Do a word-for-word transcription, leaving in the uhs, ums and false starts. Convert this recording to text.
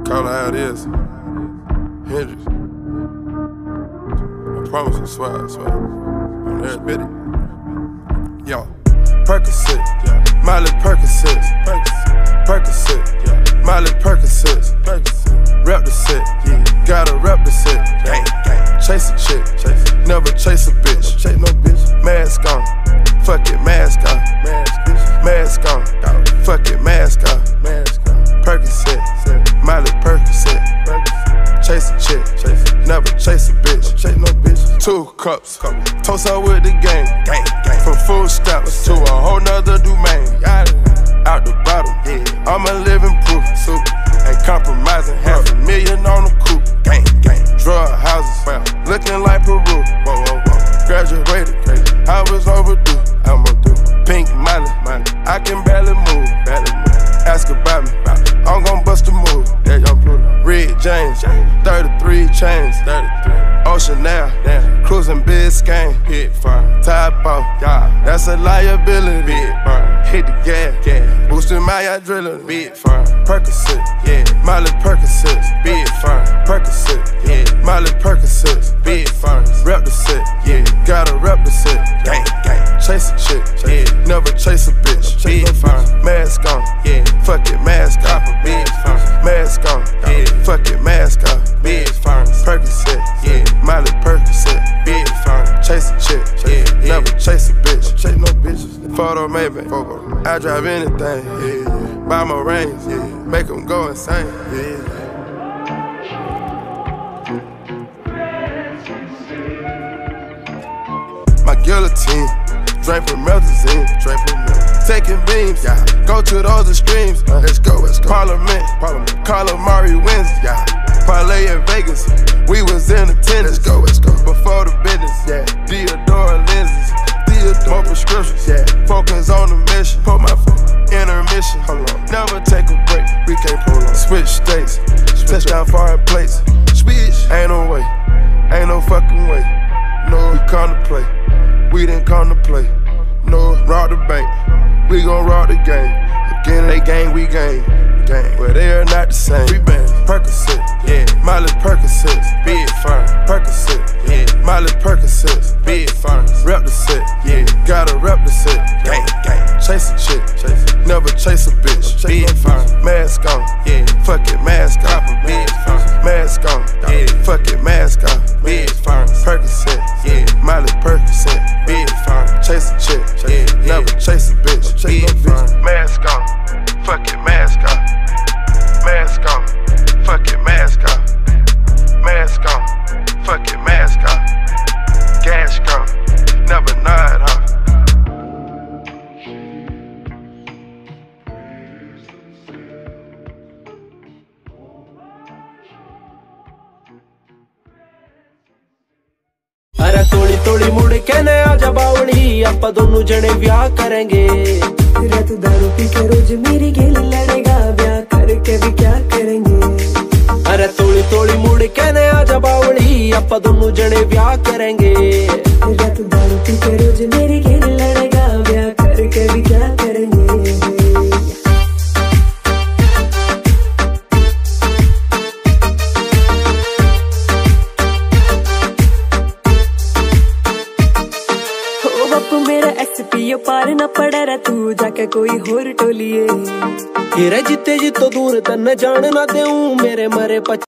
Call it how it is. Hendrix. I promise I swear, I swear. On every bit it. Yo. Percocet, yeah. Miley Percocet, Percocet, yeah. Miley Percocet, rep the set, yeah. Gotta rep the set, gang, gang. Chase a chick, chase. Never chase a bitch, chase no bitch. Mask on, fuck it, mask on, mask on, fuck it, mask on, Percocet, Miley Percocet, chase a chick, chase. Never chase a bitch, chase no bitch. Two cups, toast her with the gang, gang, gang. From food stamps to a whole nother domain. Out the bottom, yeah. I'm a living proof, super. Ain't compromising, half a million on the coupe, gang, gang. Drug houses, well, looking like Peru. Whoa, whoa, whoa. Graduated, crazy. I was overdue, I'ma do. Pink Miley, I can barely move, barely move. Ask about me, I'm gon' bust a move. That young Pluto. Red James, thirty-three chains, thirty-three. Ocean now, cruising Biscayne, hit fire. Top off, yeah, that's a liability. Big fire. Hit the gas, gas. Boosting my adrenaline, big fire. Percocet, yeah, Miley Percocet, big fire. Percocet, yeah, Miley Percocet, big fire. Rep the set, yeah, gotta rep the set, gang, gang. Chase a chick, yeah, never chase a bitch, big fire. Mask on, yeah, fuck it, mask off, big fire. Mask on, yeah, fuck it, mask off, big fire. Percocet, yeah, Miley Percocet, big fire. Chase a chick, yeah, never chase a bitch, chase no bitches. Photo maybe, I drive anything, yeah. Buy my rings, yeah. Make them go insane, yeah. My guillotine, drink from Melazine, drink from Melazine. Taking beams, yeah. Go to those extremes, uh, let's go, let's go. Parliament, Parliament. Calamari wins, yeah. Parlay in Vegas, we was in attendance, let's go, let's go. Before the business, yeah. Theodore lenses, Theodore more prescriptions, yeah. Focus on the mission, put my phone. Intermission, hold on. Never take a break, we can't prolong. Switch states, touchdown foreign plates. Switch, ain't no way, ain't no fucking way. No, we come to play, we didn't come to play. No, rob the bank, we gon' rob the game. Again, they gang, we gang, gang. But they are not the same. We bang, Percocet, yeah, Miley Percocet, big fire. Percocet, yeah, Miley Percocet, big fire. Rep the set, yeah, gotta rep the set, gang, gang. Chase a chick, chase. Never chase a bitch, big fire. Mask on, yeah, fuck it, mask off, big fire. Mask on, yeah, fuck it, mask off, big fire. Percocet, yeah, Miley Percocet, big fire. Chase a chick, yeah, never chase a bitch, big fire. Mask on, fuck it, mask off. Mask on, fuck it, mask off. Mask on, fuck it, mask off. Gas gone, never nod off. अरे तोड़ी तोड़ी मुड़ के ने आजा बावली ਆਪਾਂ दोनों जने ब्याह करेंगे रात दारू पी के रोज मेरी गेल लड़ेगा ब्याह करके भी क्या करेंगे अरे तोड़ी तोड़ी मुड़ के ने आजा बावली ਆਪਾਂ दोनों जने ब्याह करेंगे रात दारू पी के रोज मेरी गेल लड़ेगा ब्याह करके भी क्या करेंगे मेरा एसपीओ पार न पड़ा रे तू जाके कोई होर टोलिए तेरे जिते जितो दूर तन जान ना देऊं मेरे मरे